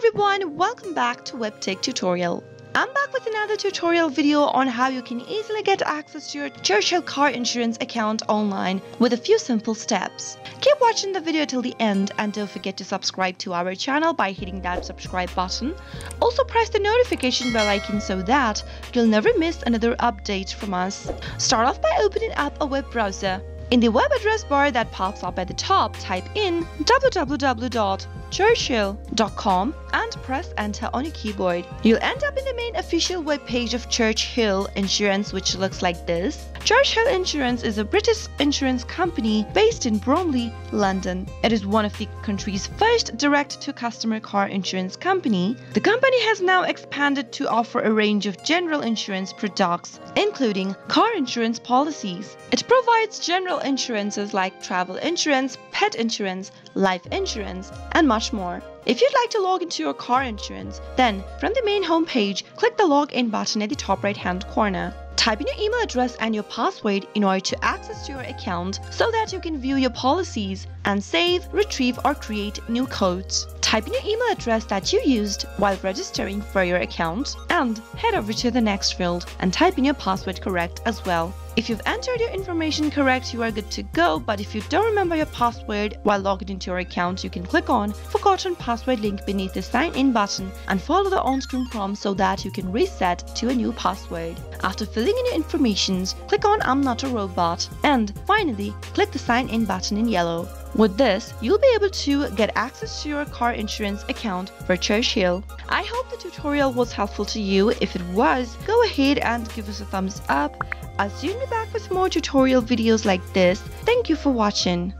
everyone, welcome back to Webtech Tutorial. I'm back with another tutorial video on how you can easily get access to your Churchill car insurance account online with a few simple steps. Keep watching the video till the end and don't forget to subscribe to our channel by hitting that subscribe button. Also press the notification bell icon so that you'll never miss another update from us. Start off by opening up a web browser. In the web address bar that pops up at the top, type in www.churchill.com and press enter on your keyboard. You'll end up in the main official web page of Churchill Insurance, which looks like this. Churchill Insurance is a British insurance company based in Bromley, London. It is one of the country's first direct-to-customer car insurance company. The company has now expanded to offer a range of general insurance products, including car insurance policies. It provides general insurances like travel insurance, pet insurance, life insurance, and much more. If you'd like to log into your car insurance, then from the main homepage, click the login button at the top right-hand corner. Type in your email address and your password in order to access your account so that you can view your policies and save, retrieve, or create new codes. Type in your email address that you used while registering for your account and head over to the next field and type in your password correct as well. If you've entered your information correct, you are good to go, but if you don't remember your password while logged into your account, you can click on Forgotten Password link beneath the Sign In button and follow the on-screen prompt so that you can reset to a new password. After filling in your information, click on I'm Not a Robot and finally click the Sign In button in yellow. With this, you'll be able to get access to your car insurance account for Churchill. I hope the tutorial was helpful to you. If it was, go ahead and give us a thumbs up. I'll soon be back with more tutorial videos like this. Thank you for watching.